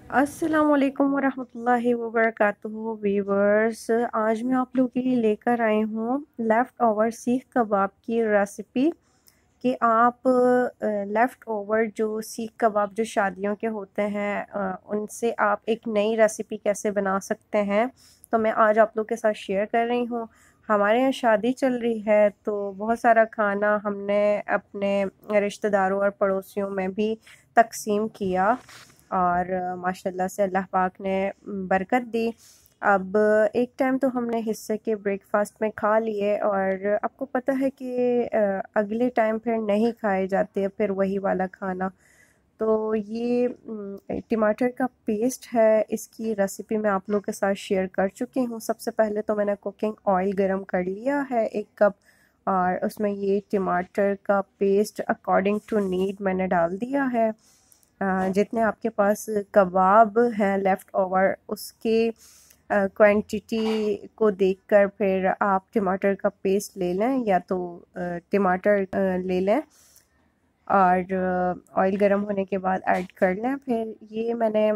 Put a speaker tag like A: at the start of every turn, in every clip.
A: अस्सलामुअलैकुम वरहमतुल्लाहि वबरकातुहू वीवर्स। आज मैं आप लोगों के लिए लेकर आई हूँ लेफ़्ट ओवर सीख कबाब की रेसिपी कि आप लेफ़्ट ओवर जो सीख कबाब जो शादियों के होते हैं उनसे आप एक नई रेसिपी कैसे बना सकते हैं। तो मैं आज आप लोगों के साथ शेयर कर रही हूँ। हमारे यहाँ शादी चल रही है तो बहुत सारा खाना हमने अपने रिश्तेदारों और पड़ोसियों में भी तकसीम किया और माशाल्लाह से अल्लाह पाक ने बरकत दी। अब एक टाइम तो हमने हिस्से के ब्रेकफास्ट में खा लिए और आपको पता है कि अगले टाइम फिर नहीं खाए जाते फिर वही वाला खाना। तो ये टमाटर का पेस्ट है, इसकी रेसिपी मैं आप लोगों के साथ शेयर कर चुकी हूँ। सबसे पहले तो मैंने कुकिंग ऑयल गरम कर लिया है 1 कप और उसमें ये टमाटर का पेस्ट अकॉर्डिंग टू नीड मैंने डाल दिया है। जितने आपके पास कबाब हैं लेफ़्ट ओवर उसके क्वांटिटी को देखकर फिर आप टमाटर का पेस्ट ले लें या तो टमाटर ले लें और ऑयल गर्म होने के बाद ऐड कर लें। फिर ये मैंने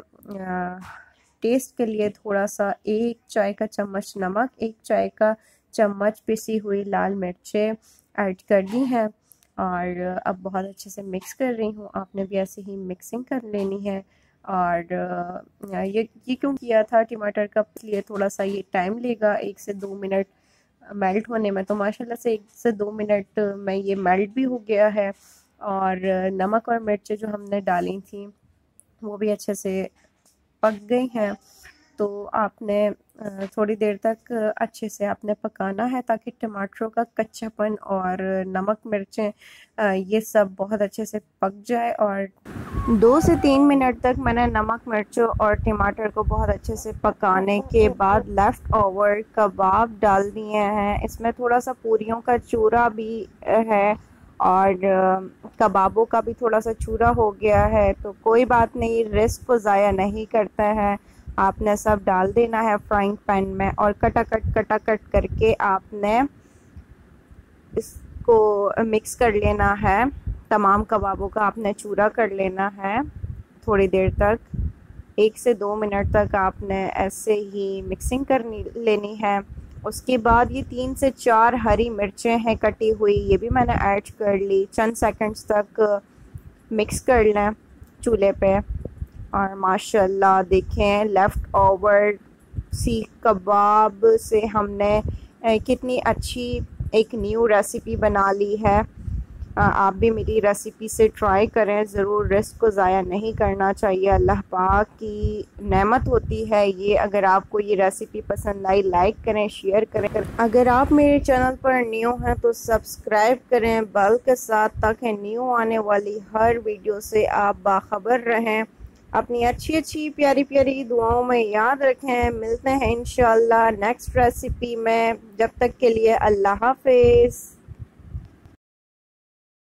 A: टेस्ट के लिए थोड़ा सा 1 चाय का चम्मच नमक, 1 चाय का चम्मच पिसी हुई लाल मिर्चें ऐड कर दी हैं और अब बहुत अच्छे से मिक्स कर रही हूँ। आपने भी ऐसे ही मिक्सिंग कर लेनी है। और ये क्यों किया था टमाटर का, इसलिए थोड़ा सा ये टाइम लेगा 1 से 2 मिनट मेल्ट होने में। तो माशाल्लाह से 1 से 2 मिनट में ये मेल्ट भी हो गया है और नमक और मिर्चें जो हमने डाली थी वो भी अच्छे से पक गई हैं। तो आपने थोड़ी देर तक अच्छे से आपने पकाना है ताकि टमाटरों का कच्चापन और नमक मिर्चें ये सब बहुत अच्छे से पक जाए। और 2 से 3 मिनट तक मैंने नमक मिर्चों और टमाटर को बहुत अच्छे से पकाने के बाद लेफ़्ट ओवर कबाब डाल दिए हैं। इसमें थोड़ा सा पूरियों का चूरा भी है और कबाबों का भी थोड़ा सा चूरा हो गया है। तो कोई बात नहीं, रिस्क को ज़ाया नहीं करता है। आपने सब डाल देना है फ्राइंग पैन में और कटाकट करके आपने इसको मिक्स कर लेना है। तमाम कबाबों का आपने चूरा कर लेना है। थोड़ी देर तक 1 से 2 मिनट तक आपने ऐसे ही मिक्सिंग कर लेनी है। उसके बाद ये 3 से 4 हरी मिर्चें हैं कटी हुई, ये भी मैंने ऐड कर ली। चंद सेकंड्स तक मिक्स कर लें चूल्हे पे और माशाल्लाह देखें लेफ़्ट ओवर सीख कबाब से हमने कितनी अच्छी एक न्यू रेसिपी बना ली है। आप भी मेरी रेसिपी से ट्राई करें ज़रूर, रिस्क को ज़ाया नहीं करना चाहिए। अल्लाह पाक की नेमत होती है ये। अगर आपको ये रेसिपी पसंद आई लाइक करें, शेयर करें। अगर आप मेरे चैनल पर न्यू हैं तो सब्सक्राइब करें बेल के साथ ताकि न्यू आने वाली हर वीडियो से आप बाखबर रहें। अपनी अच्छी प्यारी दुआओं में याद रखें। मिलते हैं इंशाल्लाह नेक्स्ट रेसिपी में। जब तक के लिए अल्लाह हाफिज़।